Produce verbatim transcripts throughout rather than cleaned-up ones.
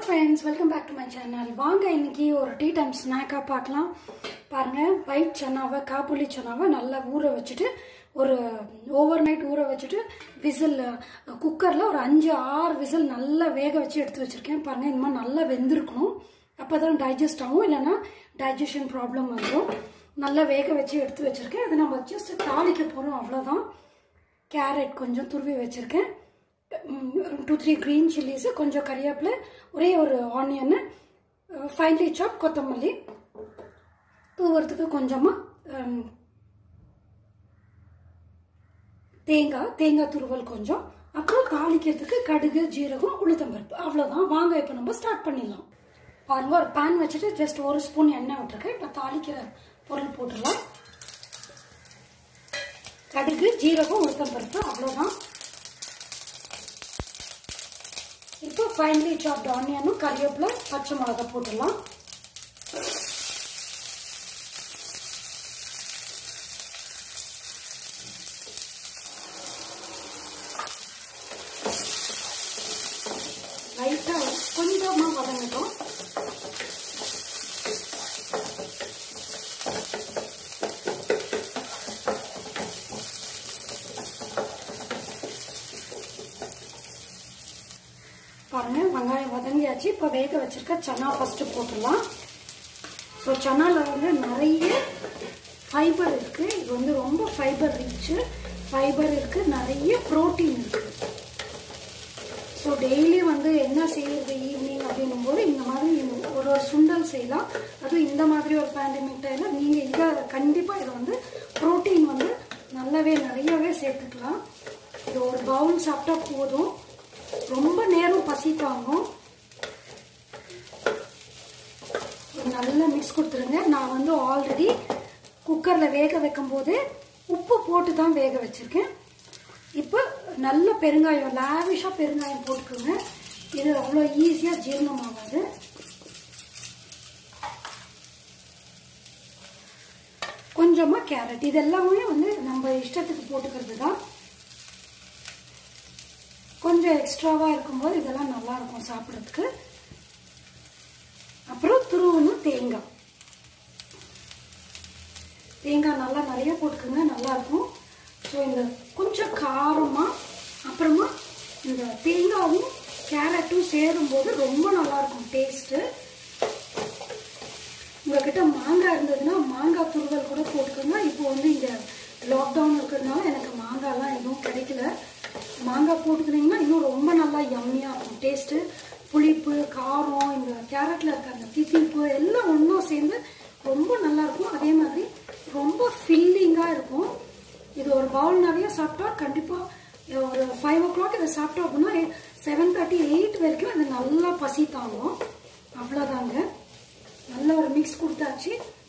friends, welcome back to my channel. வாங்க இன்னைக்கு ஒரு டீ டைம் ஸ்நாக்கா பார்க்கலாம். பாருங்க, ஒயிட் சன்னாவை காபூலி சன்னாவை நல்லா ஊற வச்சிட்டு ஒரு ஓவர் நைட் ஊற வச்சிட்டு விசில் குக்கர்ல ஒரு அஞ்சு ஆறு விசில் நல்லா வேக வச்சு எடுத்து வச்சிருக்கேன். பாருங்க, இந்த மாதிரி நல்லா வெந்திருக்கணும். அப்பதான் டைஜஸ்ட் ஆகும், இல்லைன்னா டைஜஷன் ப்ராப்ளம் வந்துடும். நல்லா வேக வச்சு எடுத்து வச்சிருக்கேன். அதை நம்ம ஜஸ்ட் தாளிக்க போறோம், அவ்வளவுதான். கேரட் கொஞ்சம் துருவி வச்சிருக்கேன், டூ த்ரீ கிரீன் சில்லிஸ், கொஞ்சம் கறிவேப்பிலை, ஒரே ஒரு ஆனியன், ஃபைன்லி சாப் கொத்தமல்லி, தூவுறதுக்கு கொஞ்சமாக தேங்காய் தேங்காய் துருவல் கொஞ்சம், அப்புறம் தாளிக்கிறதுக்கு கடுகு, ஜீரகம், உளுத்தம்பருப்பு, அவ்வளோதான். வாங்க இப்போ நம்ம ஸ்டார்ட் பண்ணிடலாம். பாருங்க, ஒரு பேன் வச்சுட்டு ஜஸ்ட் ஒரு ஸ்பூன் எண்ணெய் விட்டுருக்கேன். இப்போ தாளிக்கிற பொருள் போட்டுடலாம். கடுகு, ஜீரகம், உளுத்தம்பருப்பு, அவ்வளோதான். இப்போ ஃபைன்லி சாப்ட் ஆனியனும் கறிவேப்பிலை, பச்சை மிளகா போட்டுடலாம். லைட்டா கொஞ்சமா வதங்கட்டும். பாருங்க, வெங்காயம் வதங்கியாச்சு. இப்போ வேக வச்சிருக்க சன்னா ஃபர்ஸ்ட் போட்டுடலாம். ஸோ சன்னால வந்து நிறைய ஃபைபர் இருக்கு. இது வந்து ரொம்ப ஃபைபர் ரிச்சு, ஃபைபர் இருக்கு, நிறைய ப்ரோட்டீன் இருக்கு. ஸோ டெய்லி வந்து என்ன செய்யறது ஈவினிங் அப்படின்னும் போது இந்த மாதிரி ஒரு ஒரு சுண்டல் செய்யலாம். அதுவும் இந்த மாதிரி ஒரு பேண்டமிக் டைம்ல நீங்க இதை கண்டிப்பா இதை வந்து ப்ரோட்டீன் வந்து நல்லாவே நிறையவே சேர்த்துக்கலாம். இது ஒரு பவுல் சாப்பிட்டா போதும், ரொம்ப நேரம் பசி தாங்கும். நல்லா மிக்ஸ் கொடுத்துருங்க. நான் வந்து ஆல்ரெடி குக்கர்ல வேக வைக்கும் போது உப்பு போட்டு தான் வேக வச்சிருக்கேன். இப்போ நல்ல பெருங்காயம், லாவிஷா பெருங்காயம் போட்டுக்கோங்க. இது அவ்வளோ ஈஸியா ஜீரணம் ஆகாது. கொஞ்சமா கேரட், இது எல்லாமே வந்து நம்ம இஷ்டத்துக்கு போட்டுக்கிறது தான். கொஞ்சம் எக்ஸ்ட்ராவா இருக்கும்போது இதெல்லாம் நல்லா இருக்கும் சாப்பிட்றதுக்கு. அப்புறம் துருவணும் தேங்காய், தேங்காய் நல்லா நிறைய போட்டுக்கோங்க, நல்லா இருக்கும். ஸோ இந்த கொஞ்சம் காரமா, அப்புறமா இந்த தேங்காயும் கேரட்டும் சேரும்போது ரொம்ப நல்லா இருக்கும் டேஸ்ட். உங்ககிட்ட மாங்காய் இருந்ததுன்னா மாங்காய் துருவல் கூட போட்டுக்கோங்க. இப்போ வந்து இங்க லாக்டவுன் இருக்கிறதுனால எனக்கு மாங்காய்லாம் எதுவும் கிடைக்கல. மாங்காய் போட்டுக்கிட்டீங்கன்னா இன்னும் ரொம்ப நல்லா யம்மியா இருக்கும் டேஸ்ட். புளிப்பு, காரம், இந்த கேரட்ல இருக்க அந்த தித்திப்பு எல்லாம் ஒன்றும் சேர்ந்து ரொம்ப நல்லா இருக்கும். அதே மாதிரி ரொம்ப ஃபில்லிங்கா இருக்கும். இது ஒரு பவுல் நிறைய சாப்பிட்டா கண்டிப்பா ஒரு ஃபைவ் ஓ கிளாக் இதை சாப்பிட்டோம் அப்படின்னா செவன் தேர்ட்டி எயிட் வரைக்கும் இது நல்லா பசி தாங்கும். அவ்வளோதாங்க. நல்ல ஒரு மிக்ஸ் கொடுத்தாச்சு.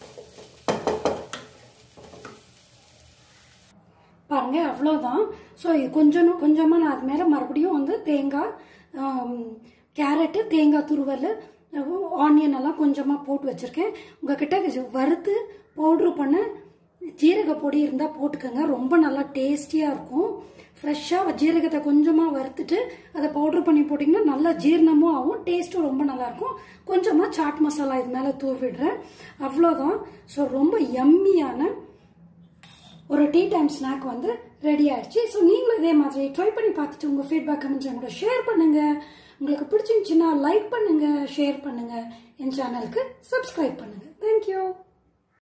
பாருங்க, அவ்வளோதான். ஸோ இது கொஞ்சம் கொஞ்சமாக நான் அது மேலே மறுபடியும் வந்து தேங்காய், கேரட்டு, தேங்காய் துருவல், ஆனியன் எல்லாம் கொஞ்சமாக போட்டு வச்சுருக்கேன். உங்ககிட்ட வறுத்து பவுட்ரு பண்ண ஜீரக பொடி இருந்தால் போட்டுக்கோங்க, ரொம்ப நல்லா டேஸ்டியாக இருக்கும். ஃப்ரெஷ்ஷாக ஜீரகத்தை கொஞ்சமாக வறுத்துட்டு அதை பவுட்ரு பண்ணி போட்டிங்கன்னா நல்லா ஜீரணமும் ஆகும், டேஸ்ட்டும் ரொம்ப நல்லாயிருக்கும். கொஞ்சமாக சாட் மசாலா இது மேலே தூவிடுறேன், அவ்வளோதான். ஸோ ரொம்ப யம்மியான ஒரு டீ டைம் ஸ்நாக் வந்து ரெடி ஆயிடுச்சு. ஸோ நீங்களும் இதே மாதிரி ட்ரை பண்ணி பார்த்துட்டு உங்கள் ஃபீட்பேக் கமெண்ட்ஸ் கூட ஷேர் பண்ணுங்க. உங்களுக்கு பிடிச்சிருந்துச்சுன்னா லைக் பண்ணுங்க, ஷேர் பண்ணுங்க, என் சேனலுக்கு சப்ஸ்கிரைப் பண்ணுங்க. தேங்க்யூ.